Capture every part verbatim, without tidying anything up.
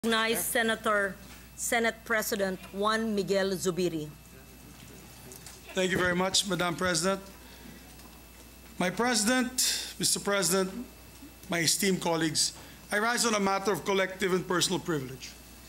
Recognize Senator, Senate President Juan Miguel Zubiri. Thank you very much, Madam President. My President, Mister President, my esteemed colleagues, I rise on a matter of collective and personal privilege.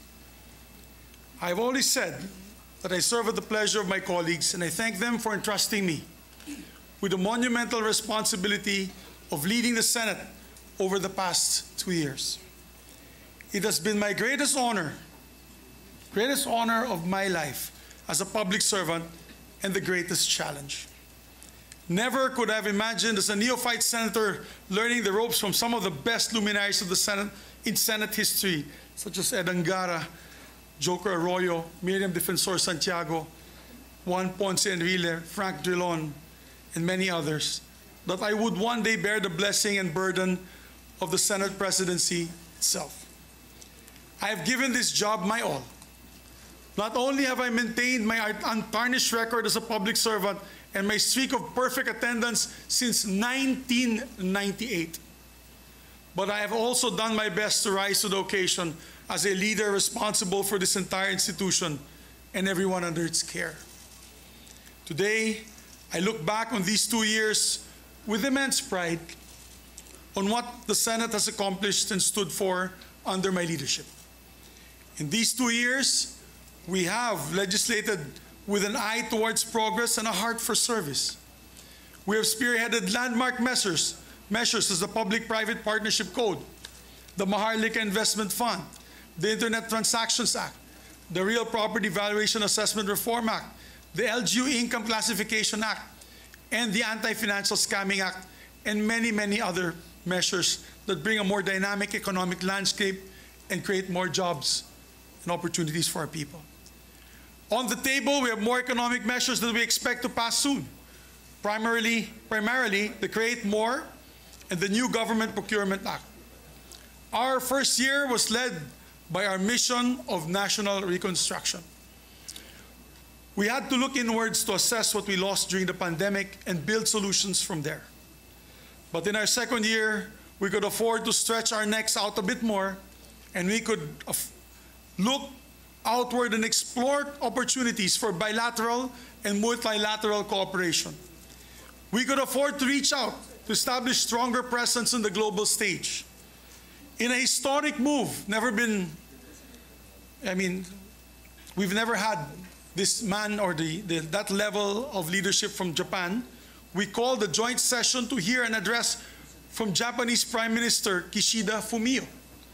I've always said that I serve at the pleasure of my colleagues, and I thank them for entrusting me with the monumental responsibility of leading the Senate over the past two years. It has been my greatest honor, greatest honor of my life as a public servant and the greatest challenge. Never could I have imagined as a neophyte senator learning the ropes from some of the best luminaries of the Senate in Senate history, such as Ed Angara, Joker Arroyo, Miriam Defensor Santiago, Juan Ponce Enrile, Frank Drilon, and many others, that I would one day bear the blessing and burden of the Senate presidency itself. I have given this job my all. Not only have I maintained my untarnished record as a public servant and my streak of perfect attendance since nineteen ninety-eight, but I have also done my best to rise to the occasion as a leader responsible for this entire institution and everyone under its care. Today, I look back on these two years with immense pride on what the Senate has accomplished and stood for under my leadership. In these two years, we have legislated with an eye towards progress and a heart for service. We have spearheaded landmark measures, measures as the Public-Private Partnership Code, the Maharlika Investment Fund, the Internet Transactions Act, the Real Property Valuation Assessment Reform Act, the L G U Income Classification Act, and the Anti-Financial Scamming Act, and many, many other measures that bring a more dynamic economic landscape and create more jobs and opportunities for our people. On the table, we have more economic measures that we expect to pass soon. Primarily, primarily the Create More and the new Government Procurement Act. Our first year was led by our mission of national reconstruction. We had to look inwards to assess what we lost during the pandemic and build solutions from there. But in our second year, we could afford to stretch our necks out a bit more, and we could look outward and explore opportunities for bilateral and multilateral cooperation. We could afford to reach out to establish stronger presence in the global stage. In a historic move, never been, I mean, we've never had this man or the, the, that level of leadership from Japan. We called the joint session to hear an address from Japanese Prime Minister Kishida Fumio.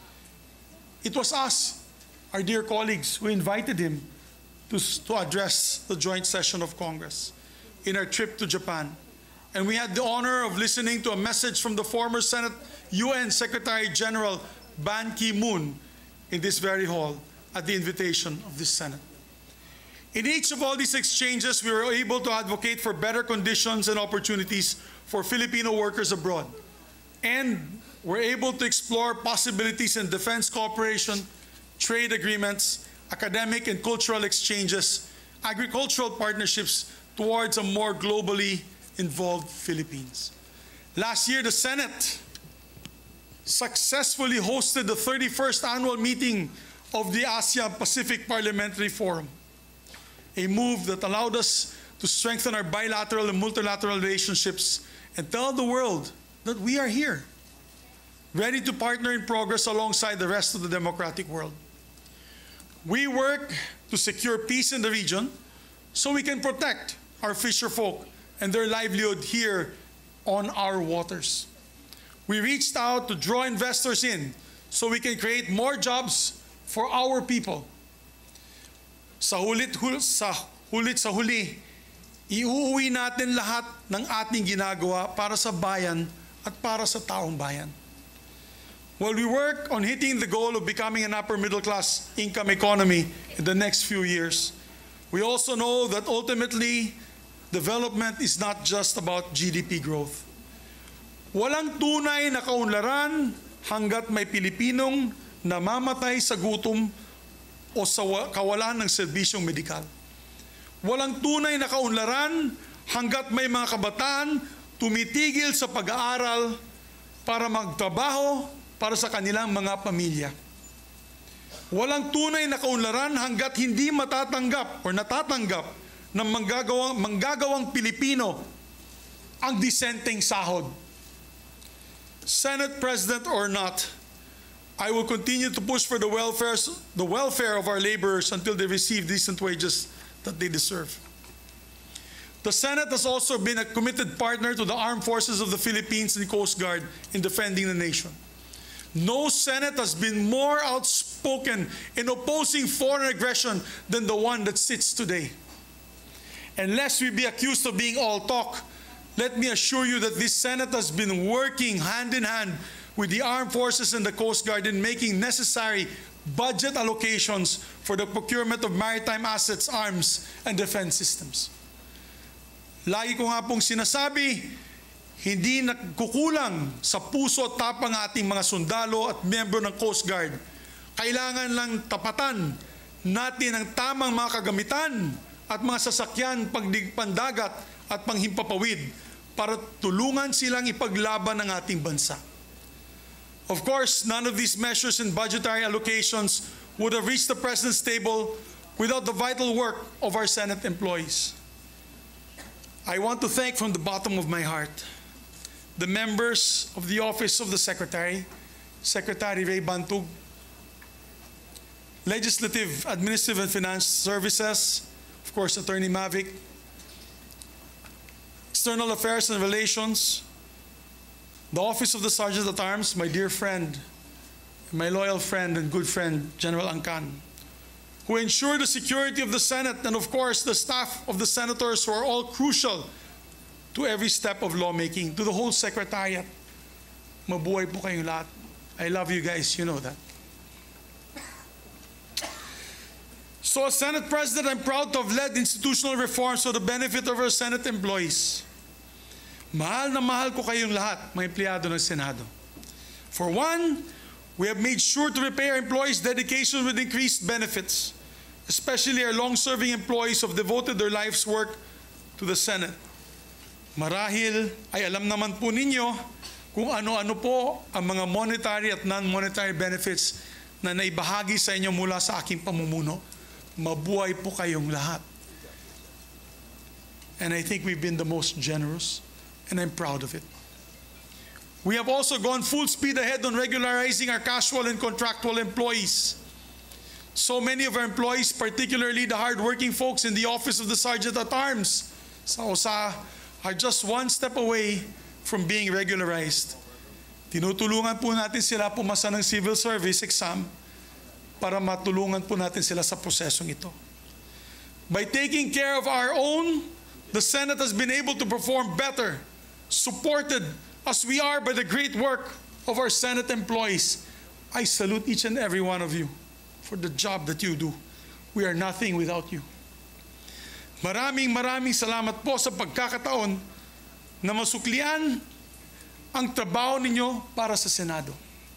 It was us, our dear colleagues, who invited him to, to address the joint session of Congress in our trip to Japan. And we had the honor of listening to a message from the former Senate U N Secretary General Ban Ki-moon in this very hall at the invitation of this Senate. In each of all these exchanges, we were able to advocate for better conditions and opportunities for Filipino workers abroad. And we're able to explore possibilities in defense cooperation, trade agreements, academic and cultural exchanges, agricultural partnerships towards a more globally involved Philippines. Last year, the Senate successfully hosted the thirty-first annual meeting of the Asia-Pacific Parliamentary Forum, a move that allowed us to strengthen our bilateral and multilateral relationships and tell the world that we are here, ready to partner in progress alongside the rest of the democratic world. We work to secure peace in the region so we can protect our fisher folk and their livelihood here on our waters. We reached out to draw investors in so we can create more jobs for our people. Sa hulit, hul, sa hulit sa huli, iuuwi natin lahat ng ating ginagawa para sa bayan at para sa taong bayan. While we work on hitting the goal of becoming an upper middle class income economy in the next few years, we also know that ultimately, development is not just about G D P growth. Walang tunay na kaunlaran hanggat may Pilipinong namamatay sa gutom o sa kawalan ng serbisyong medikal. Walang tunay na kaunlaran hanggat may mga kabataan tumitigil sa pag-aaral para magtrabaho para sa kanilang mga pamilya. Walang tunay na kaunlaran hanggat hindi matatanggap or natatanggap ng manggagawang, manggagawang Pilipino ang disenteng sahod. Senate President or not, I will continue to push for the welfare, the welfare of our laborers until they receive decent wages that they deserve. The Senate has also been a committed partner to the armed forces of the Philippines and Coast Guard in defending the nation. No Senate has been more outspoken in opposing foreign aggression than the one that sits today. And lest we be accused of being all talk, let me assure you that this Senate has been working hand in hand with the armed forces and the Coast Guard in making necessary budget allocations for the procurement of maritime assets, arms, and defense systems. Lagi ko nga pong sinasabi, hindi nagkukulang sa puso at tapang ating mga sundalo at miyembro ng Coast Guard. Kailangan lang tapatan natin ang tamang mga kagamitan at mga sasakyan pagpandagat at panghimpapawid para tulungan silang ipaglaban ng ating bansa. Of course, none of these measures and budgetary allocations would have reached the President's table without the vital work of our Senate employees. I want to thank from the bottom of my heart the members of the Office of the Secretary, Secretary Ray Bantug, Legislative, Administrative, and Finance Services, of course, Attorney Mavic, External Affairs and Relations, the Office of the Sergeant at Arms, my dear friend, my loyal friend and good friend, General Angkan, who ensure the security of the Senate, and of course, the staff of the senators who are all crucial to every step of lawmaking, to the whole Secretariat. Mabuhay po kayong lahat. I love you guys, you know that. So as Senate President, I'm proud to have led institutional reforms for the benefit of our Senate employees. Mahal na mahal ko kayong lahat, mga empleyado ng Senado. For one, we have made sure to repay our employees' dedication with increased benefits, especially our long-serving employees who have devoted their life's work to the Senate. Marahil ay alam naman po ninyo kung ano-ano po ang mga monetary at non-monetary benefits na naibahagi sa inyo mula sa aking pamumuno. Mabuhay po kayong lahat. And I think we've been the most generous, and I'm proud of it. We have also gone full speed ahead on regularizing our casual and contractual employees. So many of our employees, particularly the hardworking folks in the Office of the Sergeant at Arms, sa O S A, are just one step away from being regularized. Tinutulungan po natin sila pumasa ng civil service exam para matulungan po natin sila sa prosesong ito. By taking care of our own, the Senate has been able to perform better, supported as we are by the great work of our Senate employees. I salute each and every one of you for the job that you do. We are nothing without you. Maraming maraming salamat po sa pagkakataon na masuklian ang trabaho ninyo para sa Senado.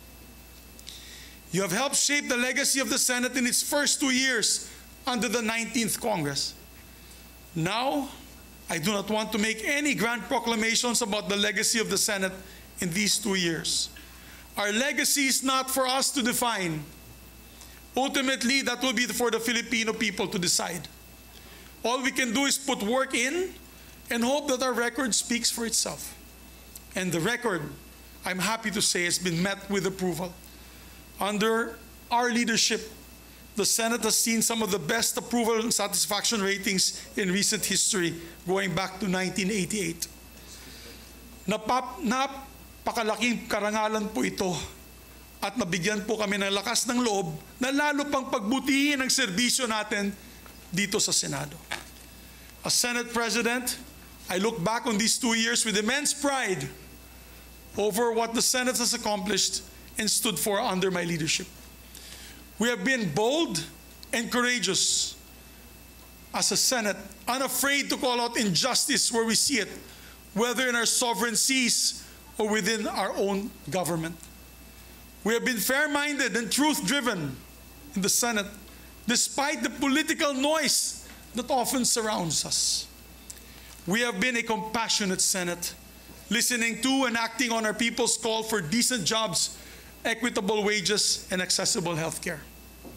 You have helped shape the legacy of the Senate in its first two years under the nineteenth Congress. Now, I do not want to make any grand proclamations about the legacy of the Senate in these two years. Our legacy is not for us to define. Ultimately, that will be for the Filipino people to decide. All we can do is put work in and hope that our record speaks for itself. And the record, I'm happy to say, has been met with approval. Under our leadership, the Senate has seen some of the best approval and satisfaction ratings in recent history, going back to nineteen eighty-eight. Napap, napakalaking karangalan po ito at nabigyan po kami ng lakas ng loob na lalo pang pagbutihin ang serbisyo natin dito sa Senado. As Senate President, I look back on these two years with immense pride over what the Senate has accomplished and stood for under my leadership. We have been bold and courageous as a Senate, unafraid to call out injustice where we see it, whether in our sovereign seas or within our own government. We have been fair-minded and truth-driven in the Senate, despite the political noise that often surrounds us. We have been a compassionate Senate, listening to and acting on our people's call for decent jobs, equitable wages, and accessible health care.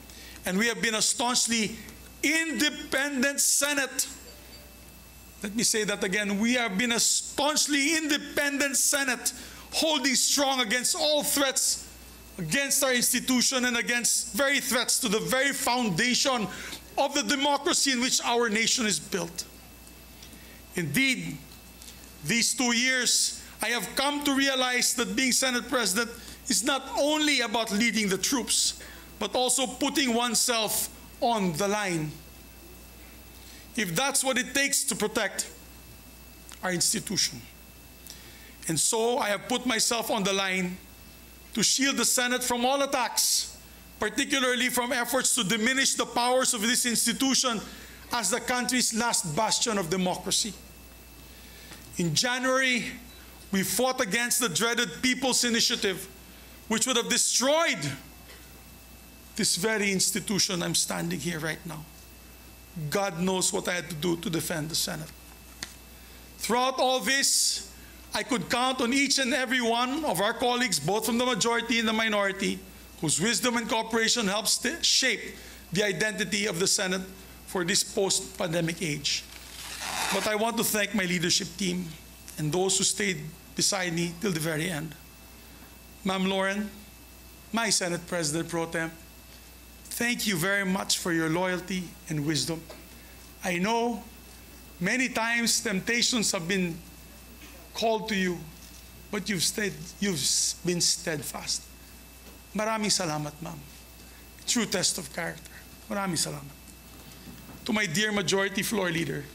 and we have been a staunchly independent Senate. Let me say that again. We have been a staunchly independent Senate, holding strong against all threats against our institution and against very threats to the very foundation of the democracy in which our nation is built. Indeed, these two years, I have come to realize that being Senate President is not only about leading the troops, but also putting oneself on the line. If that's what it takes to protect our institution. And so I have put myself on the line to shield the Senate from all attacks, particularly from efforts to diminish the powers of this institution as the country's last bastion of democracy. In January, we fought against the dreaded People's Initiative, which would have destroyed this very institution I'm standing here right now. God knows what I had to do to defend the Senate. Throughout all this, I could count on each and every one of our colleagues, both from the majority and the minority, whose wisdom and cooperation helped shape the identity of the Senate for this post-pandemic age. But I want to thank my leadership team and those who stayed beside me till the very end. Ma'am Lauren, my Senate President Pro Tem, thank you very much for your loyalty and wisdom. I know many times temptations have been called to you, but you've, stayed, you've been steadfast. Maraming salamat, ma'am. True test of character. Maraming salamat. To my dear majority floor leader,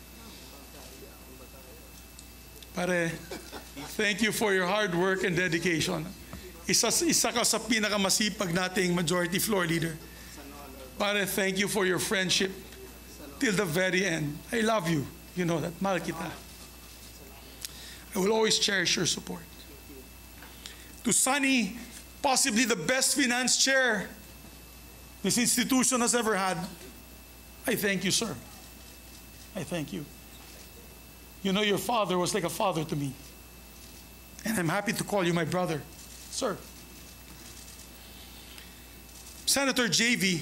pare, thank you for your hard work and dedication. Isa, isa ka sa pinakamasipag nating majority floor leader. Pare, thank you for your friendship till the very end. I love you. You know that. Mahal kita. I will always cherish your support. To Sunny, possibly the best finance chair this institution has ever had, I thank you, sir. I thank you. You know, your father was like a father to me. And I'm happy to call you my brother, sir. Senator J V,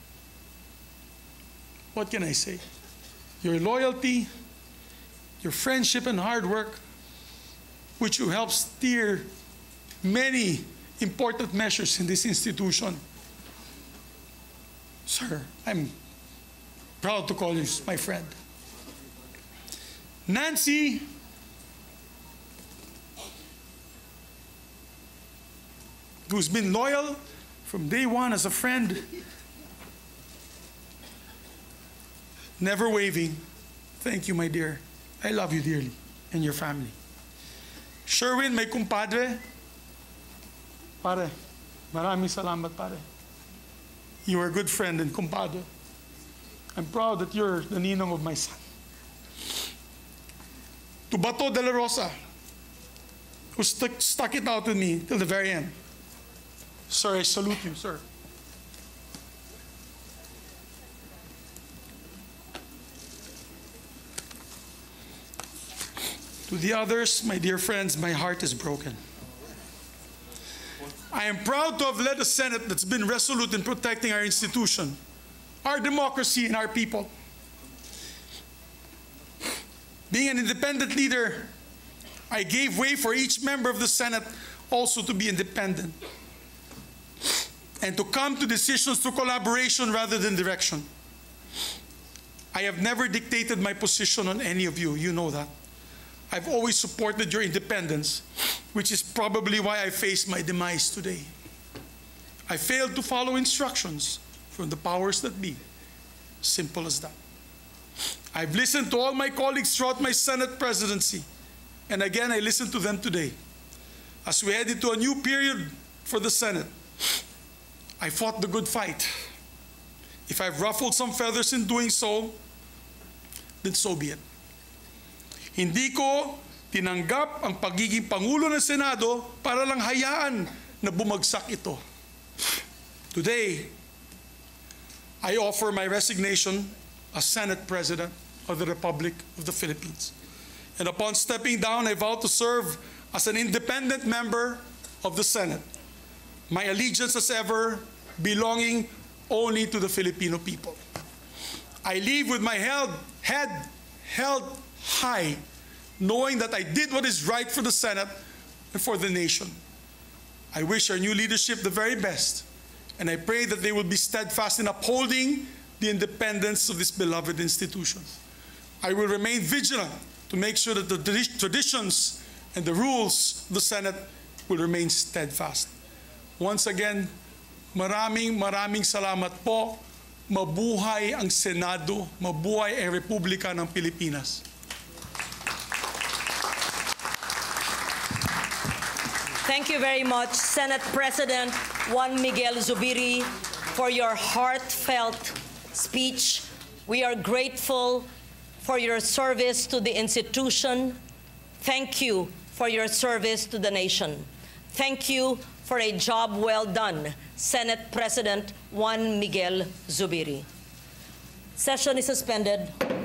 what can I say? Your loyalty, your friendship and hard work, which you helped steer many important measures in this institution. Sir, I'm proud to call you my friend. Nancy, who's been loyal from day one as a friend, never waving. Thank you, my dear. I love you dearly and your family. Sherwin, my kumpadre. Pare, maraming salamat, pare. You are a good friend and kumpadre. I'm proud that you're the ninong of my son. To Bato de la Rosa, who stuck, stuck it out with me till the very end. Sir, I salute you, sir. To the others, my dear friends, my heart is broken. I am proud to have led a Senate that's been resolute in protecting our institution, our democracy, and our people. Being an independent leader, I gave way for each member of the Senate also to be independent and to come to decisions through collaboration rather than direction. I have never dictated my position on any of you. You know that. I've always supported your independence, which is probably why I face my demise today. I failed to follow instructions from the powers that be. Simple as that. I've listened to all my colleagues throughout my Senate presidency, and again I listened to them today. As we head into a new period for the Senate, I fought the good fight. If I've ruffled some feathers in doing so, then so be it. Hindi ko tinanggap ang pagiging Pangulo ng Senado para lang hayaan na bumagsak ito. Today, I offer my resignation as Senate President of the Republic of the Philippines. And upon stepping down, I vow to serve as an independent member of the Senate. My allegiance as ever belonging only to the Filipino people. I leave with my held, head held high, knowing that I did what is right for the Senate and for the nation. I wish our new leadership the very best, and I pray that they will be steadfast in upholding the independence of this beloved institution. I will remain vigilant to make sure that the traditions and the rules of the Senate will remain steadfast. Once again, maraming maraming salamat po. Mabuhay ang Senado, mabuhay ang Republika ng Pilipinas. Thank you very much, Senate President Juan Miguel Zubiri, for your heartfelt speech. We are grateful for your service to the institution. Thank you for your service to the nation. Thank you for a job well done, Senate President Juan Miguel Zubiri. Session is suspended.